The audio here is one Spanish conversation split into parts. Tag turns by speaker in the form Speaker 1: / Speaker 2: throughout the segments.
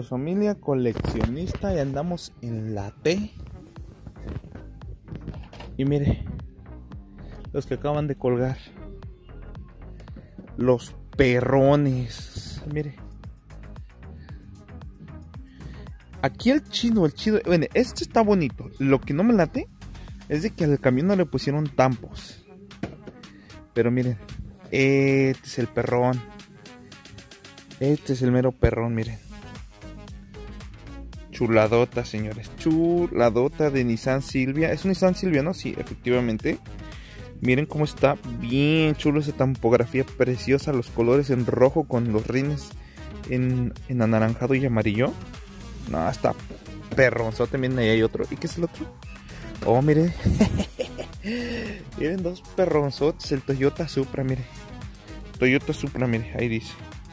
Speaker 1: Pues familia coleccionista, y andamos en la T. Y mire, los que acaban de colgar, los perrones. Mire, aquí el chido, bueno, este está bonito. Lo que no me late es de que al camión no le pusieron tampos. Pero miren, este es el perrón. Este es el mero perrón, miren. Chuladota, señores. Chuladota de Nissan Silvia. Es un Nissan Silvia, ¿no? Sí, efectivamente. Miren cómo está bien chulo esa tampografía preciosa. Los colores en rojo con los rines en anaranjado y amarillo. No, está perronzote. También ahí hay otro. ¿Y qué es el otro? Oh, mire. Miren, dos perronzotes. El Toyota Supra, mire. Toyota Supra, mire. Ahí dice.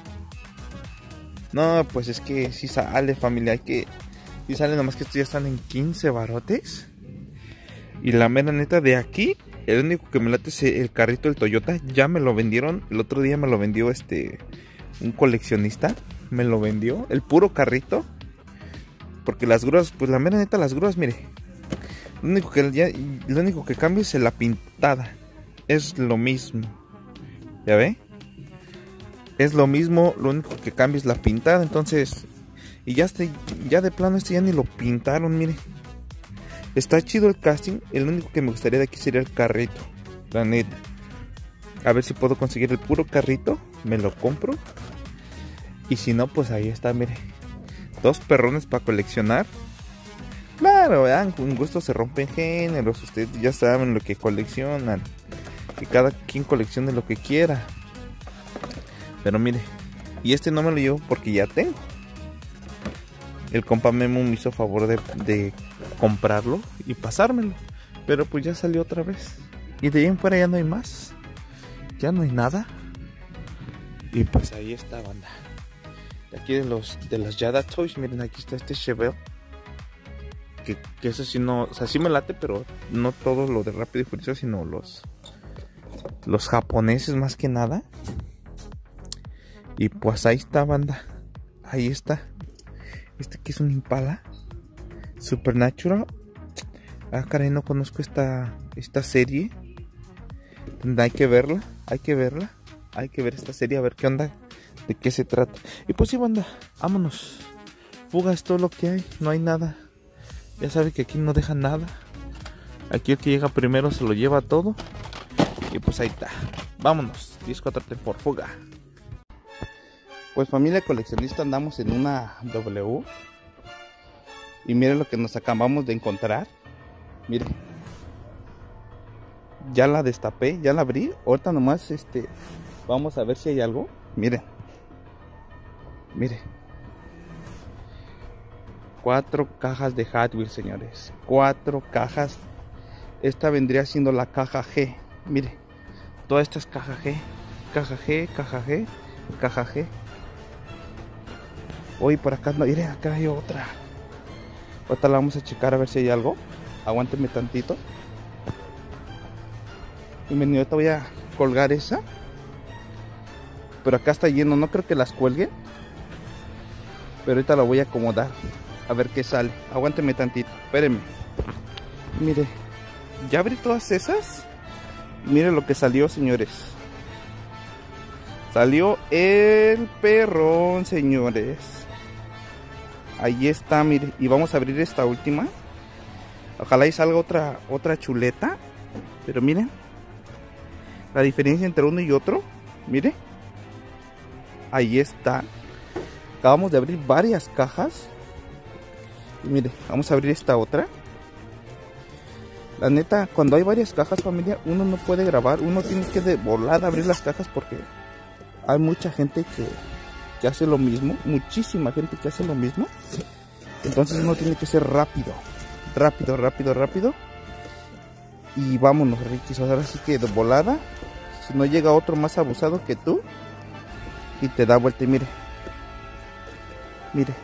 Speaker 1: No, pues es que si sale, familia. Hay que... Si sale, nomás que estos ya están en 15 barotes. Y la mera neta de aquí, el único que me late es el carrito del Toyota. Ya me lo vendieron. El otro día me lo vendió un coleccionista. Me lo vendió. El puro carrito. Porque las grúas, pues la mera neta, las grúas, mire. Lo único que cambia es la pintada. Es lo mismo. ¿Ya ve? Es lo mismo, lo único que cambia es la pintada. Entonces, y ya de plano ya ni lo pintaron, mire. Está chido el casting. El único que me gustaría de aquí sería el carrito, la neta. A ver si puedo conseguir el puro carrito. Me lo compro. Y si no, pues ahí está, mire. Dos perrones para coleccionar. Claro, ¿verdad? Con gusto se rompen géneros. Ustedes ya saben lo que coleccionan. Que cada quien coleccione lo que quiera. Pero mire, y este no me lo llevo porque ya tengo. El compa Memo me hizo favor de comprarlo y pasármelo. Pero pues ya salió otra vez. Y de ahí en fuera ya no hay más. Ya no hay nada. Y pues ahí está, banda. De aquí de las Yada Toys, miren, aquí está este Chevelle. Que eso sí no, o sea, sí me late, pero no todo lo de Rápido y Furioso, sino los japoneses más que nada. Y pues ahí está, banda. Ahí está. Este que es un Impala Supernatural. Ah, caray, no conozco esta serie. Hay que verla. Hay que ver esta serie, a ver qué onda, de qué se trata. Y pues sí, banda, vámonos. Fuga es todo lo que hay, no hay nada. Ya sabe que aquí no dejan nada. Aquí el que llega primero se lo lleva todo. Y pues ahí está. Vámonos, 10-4 por fuga. Pues familia coleccionista, andamos en una W. Y miren lo que nos acabamos de encontrar. Miren. Ya la destapé, ya la abrí. Ahorita nomás vamos a ver si hay algo. Miren. Miren. 4 cajas de Hot Wheels, señores. 4 cajas. Esta vendría siendo la caja G. Mire. Toda esta es caja G. Caja G, caja G, caja G. Hoy por acá no, miren, acá hay otra. Ahorita la vamos a checar a ver si hay algo. Aguántenme tantito. Y ahorita voy a colgar esa. Pero acá está lleno, no creo que las cuelgue. Pero ahorita la voy a acomodar. A ver qué sale. Aguántenme tantito, espérenme. Mire, ya abrí todas esas. Miren lo que salió, señores. Salió el perrón, señores. Ahí está, mire. Y vamos a abrir esta última. Ojalá y salga otra chuleta. Pero miren la diferencia entre uno y otro. Mire. Ahí está. Acabamos de abrir varias cajas. Y mire, vamos a abrir esta otra. La neta, cuando hay varias cajas, familia, uno no puede grabar. Uno tiene que de volada abrir las cajas porque hay mucha gente que hace lo mismo. Muchísima gente que hace lo mismo. Entonces uno tiene que ser rápido. Rápido. Y vámonos, Riquis. Ahora sí que de volada. Si no llega otro más abusado que tú. Y te da vuelta y mire. Mire.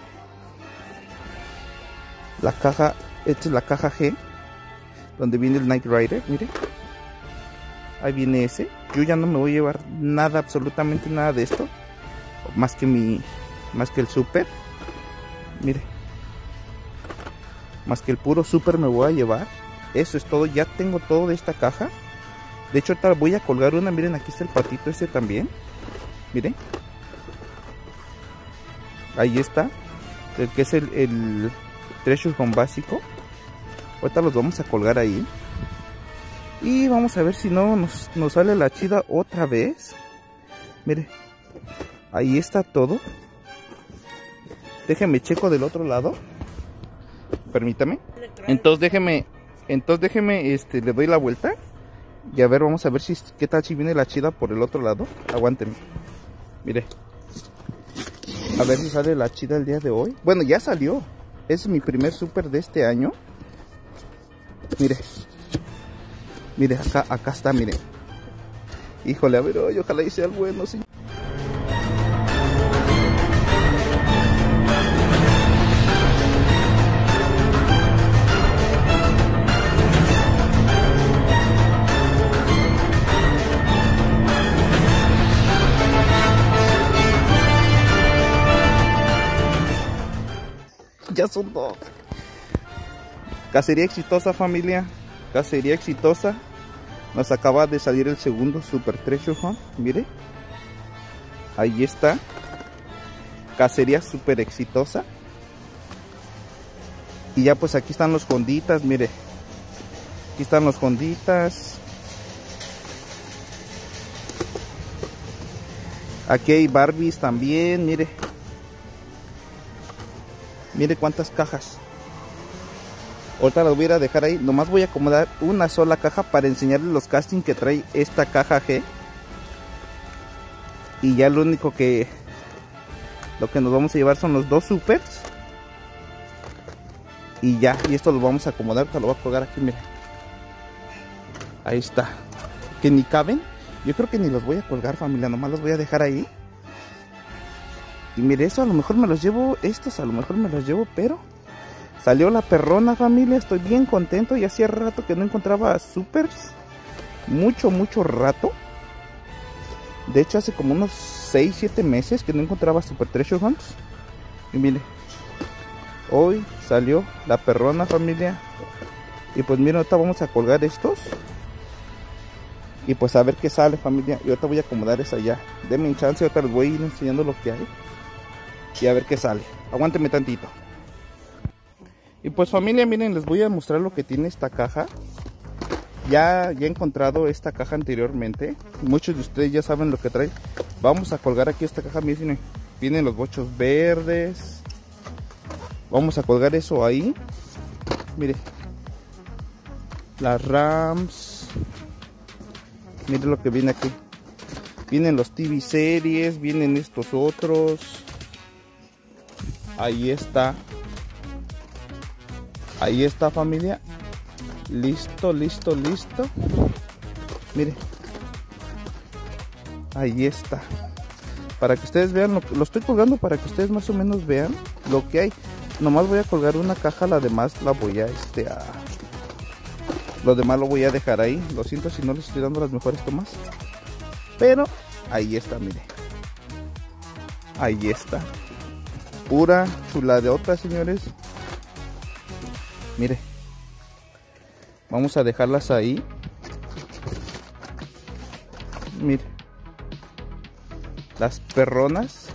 Speaker 1: La caja, esta es la caja G. Donde viene el Knight Rider, mire. Ahí viene ese. Yo ya no me voy a llevar nada, absolutamente nada de esto. Más que el Super. Mire. Más que el puro súper me voy a llevar. Eso es todo, ya tengo todo de esta caja. De hecho ahorita voy a colgar una, miren, aquí está el patito este también. Miren. Ahí está. El que es el treasure hunt básico. Ahorita los vamos a colgar ahí. Y vamos a ver si no nos sale la chida otra vez. Mire. Ahí está todo. Déjeme checo del otro lado. Permítame. Entonces déjeme, le doy la vuelta. Y a ver, vamos a ver qué tal si viene la chida por el otro lado. Aguánteme. Mire. A ver si sale la chida el día de hoy. Bueno, ya salió. Es mi primer súper de este año. Mire. Mire, acá está, mire. Híjole, a ver, ojalá y sea el bueno, sí. Ya son dos. Cacería exitosa, familia. Cacería exitosa. Nos acaba de salir el segundo Super Treasure Hunt. Mire. Ahí está. Cacería super exitosa. Y ya pues aquí están los fonditas. Mire. Aquí están los fonditas. Aquí hay Barbies también. Mire. Mire cuántas cajas. Ahorita las voy a ir a dejar ahí. Nomás voy a acomodar una sola caja para enseñarles los castings que trae esta caja G. Y ya lo único que nos vamos a llevar son los dos supers. Y ya, y esto lo vamos a acomodar. Ahorita lo voy a colgar aquí, mira. Ahí está. Que ni caben. Yo creo que ni los voy a colgar, familia. Nomás los voy a dejar ahí. Y mire, eso a lo mejor me los llevo. Estos a lo mejor me los llevo, pero salió la perrona, familia. Estoy bien contento. Y hacía rato que no encontraba supers. Mucho rato. De hecho, hace como unos 6-7 meses que no encontraba Super Treasure Hunts. Y mire, hoy salió la perrona, familia. Y pues miren, ahorita vamos a colgar estos. Y pues a ver qué sale, familia. Y ahorita voy a acomodar esa ya. Denme un chance, ahorita les voy a ir enseñando lo que hay. Y a ver qué sale. Aguánteme tantito. Y pues, familia, miren, les voy a mostrar lo que tiene esta caja. Ya he encontrado esta caja anteriormente. Muchos de ustedes ya saben lo que trae. Vamos a colgar aquí esta caja. Miren, vienen los bochos verdes. Vamos a colgar eso ahí. Mire, las Rams. Miren lo que viene aquí. Vienen los TV series. Vienen estos otros. Ahí está. Ahí está, familia. Listo. Mire. Ahí está. Para que ustedes vean, lo estoy colgando para que ustedes más o menos vean lo que hay. Nomás voy a colgar una caja, la demás la voy a lo demás lo voy a dejar ahí. Lo siento si no les estoy dando las mejores tomas. Pero ahí está, mire. Ahí está. Pura chuladeota, señores. Mire. Vamos a dejarlas ahí. Mire. Las perronas.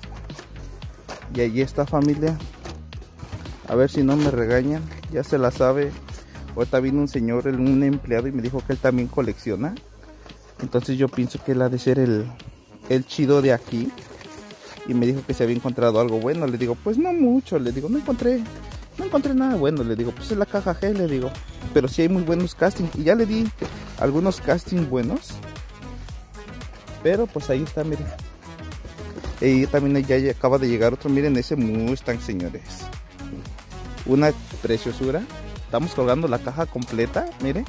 Speaker 1: Y ahí está, familia. A ver si no me regañan. Ya se la sabe. Ahorita vino un señor, un empleado, y me dijo que él también colecciona. Entonces yo pienso que él ha de ser el chido de aquí. Y me dijo que se había encontrado algo bueno. Le digo, pues no mucho. Le digo, no encontré nada bueno. Le digo, pues es la caja G, le digo. Pero sí hay muy buenos castings. Y ya le di algunos castings buenos. Pero pues ahí está, miren. Y también ya acaba de llegar otro. Miren ese Mustang, señores. Una preciosura. Estamos colgando la caja completa, miren.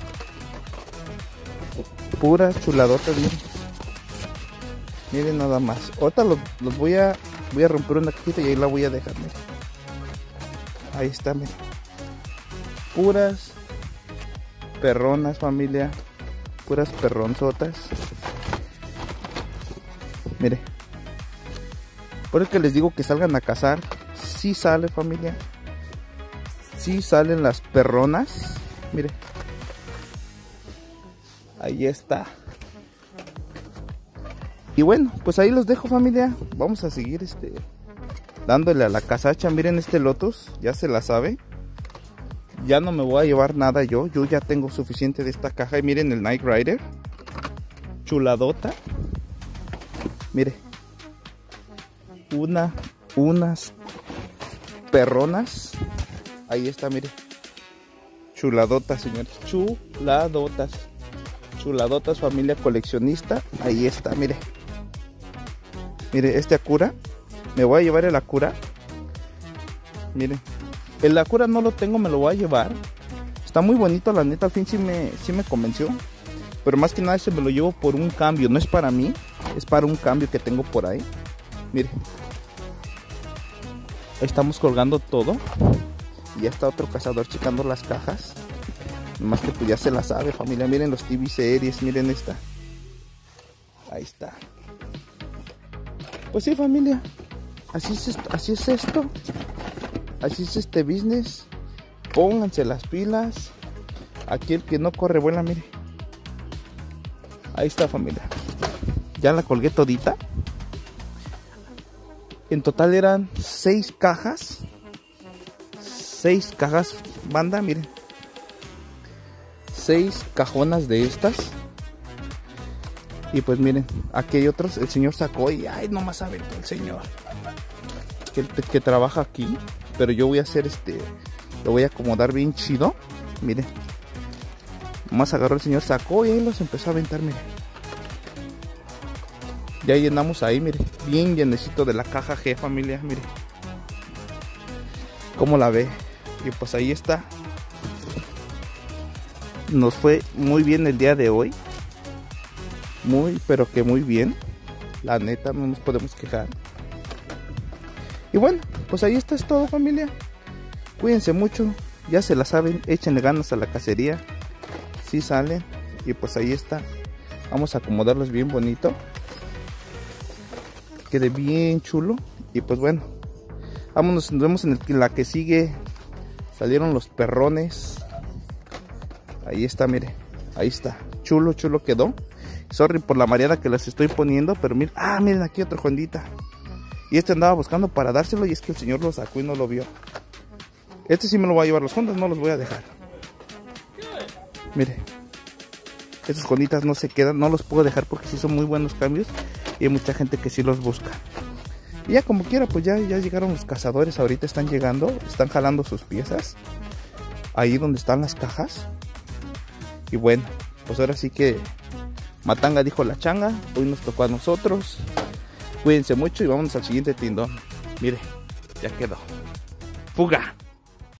Speaker 1: Puras chuladotas, miren. Miren nada más. Ahorita los voy a romper una cajita y ahí la voy a dejar, miren. Ahí está, miren. Puras perronas, familia. Puras perronzotas. Mire. Por eso que les digo que salgan a cazar.
Speaker 2: sí sale, familia. Sí salen las perronas. Mire. Ahí está. Y bueno, pues ahí los dejo, familia. Vamos a seguir dándole a la casacha. Miren este Lotus, ya se la sabe. Ya no me voy a llevar nada yo ya tengo suficiente de esta caja. Y miren el Knight Rider, chuladota. Mire, unas perronas. Ahí está, mire, chuladotas, señores, chuladotas, familia coleccionista. Ahí está, mire, este Acura. Me voy a llevar el Acura. Miren, el Acura no lo tengo, me lo voy a llevar. Está muy bonito, la neta, al fin sí me convenció. Pero más que nada me lo llevo por un cambio. No es para mí, es para un cambio que tengo por ahí. Mire, estamos colgando todo. Y ya está otro cazador checando las cajas. Más que pues ya se la sabe, familia. Miren los TV series, miren esta. Ahí está. Pues sí, familia, así es esto. Así es este business. Pónganse las pilas. Aquí el que no corre vuela, mire. Ahí está, familia. Ya la colgué todita. En total eran 6 cajas. 6 cajas, banda, miren. 6 cajonas de estas. Y pues miren, aquí hay otros. El señor sacó y ay, nomás aventó el señor que trabaja aquí. Pero yo voy a hacer lo voy a acomodar bien chido. Miren, nomás agarró el señor, sacó y ahí los empezó a aventar, miren. Ya llenamos ahí, mire, bien llenecito de la caja G, familia, mire. ¿Cómo la ve? Y pues ahí está. Nos fue muy bien el día de hoy. Muy, pero que muy bien. La neta, no nos podemos quejar. Y bueno, pues ahí está, es todo, familia. Cuídense mucho, ya se la saben, échenle ganas a la cacería. Sí salen. Y pues ahí está. Vamos a acomodarlos bien bonito. Quede bien chulo. Y pues bueno, vámonos, nos vemos en la que sigue. Salieron los perrones. Ahí está, mire. Ahí está. Chulo quedó. Sorry por la mareada que las estoy poniendo. Pero miren, miren aquí otro Hondita. Y andaba buscando para dárselo. Y es que el señor lo sacó y no lo vio. Sí me lo voy a llevar. Los Hondas no los voy a dejar. Mire, estos Honditas no se quedan. No los puedo dejar porque sí son muy buenos cambios. Y hay mucha gente que sí los busca. Y ya como quiera, pues ya llegaron los cazadores. Ahorita están llegando. Están jalando sus piezas. Ahí donde están las cajas. Y bueno, pues ahora sí que matanga dijo la changa. Hoy nos tocó a nosotros. Cuídense mucho y vámonos al siguiente tindón. Mire, ya quedó. Fuga.